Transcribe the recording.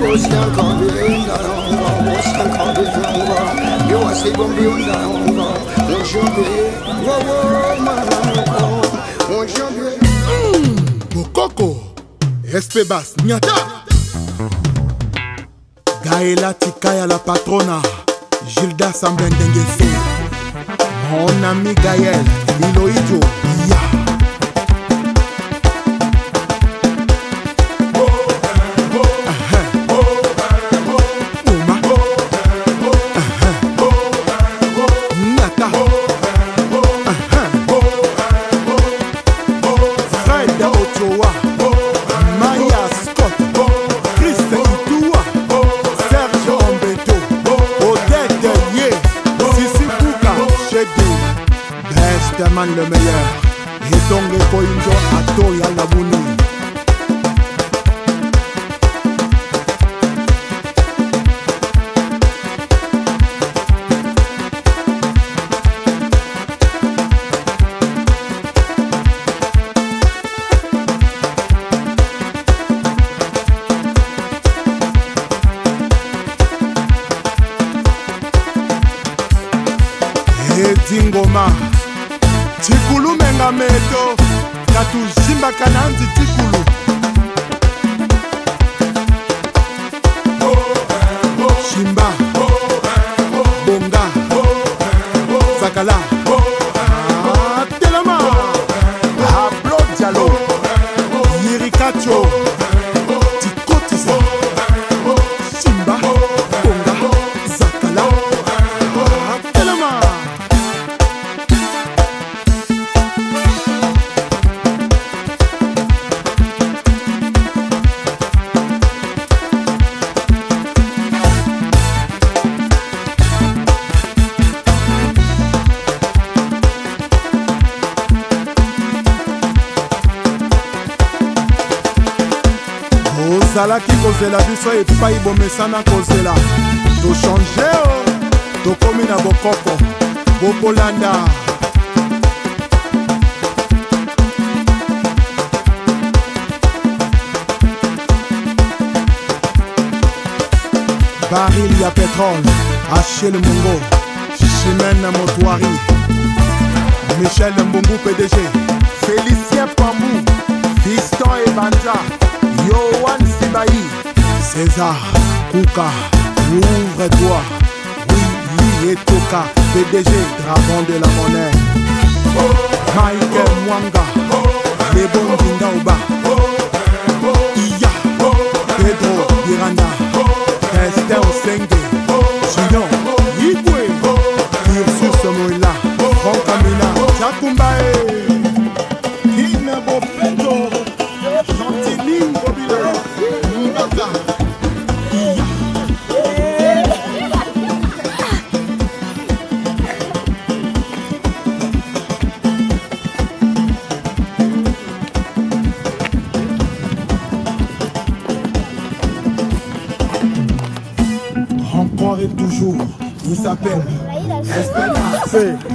Bokoko, Espebas, Nyata Gaëla Tikaya la patrona, Gilda Sambendengeso, mon ami Gaël, Miloïdjo, Ya. Le meilleur et donc les coinjo à Toya la Bouni. Et Dingoma Tikulu menga meto Katu jimba kananzi tikulu Shimba Bonga Sakala Telema Ablo Diallo Yirikacho Tikotisa Shimba Bonga Sakala Telema. Ozalaki kozela biso epai bomesana kozela tochange tokomi na bokoko bokolanda baril ya pétrole Achille Mongo Chimène Motoari Michel Mbungu PDG Félicien Pambou Fiston Ebanja Yohan Sibaï César Kouka Ouvre-toi Oui et Toka PDG Dragon de la monnaie Michael Mwanga Lebon Dindaouba Iya Pedro Miranda Esther Osenge Chillon Yibwe Ursus Moïla Franck Amina Jakumbae Kina Bofeto Gentili Bobila Mbaka Iya Encore et toujours, il s'appelle Espérance.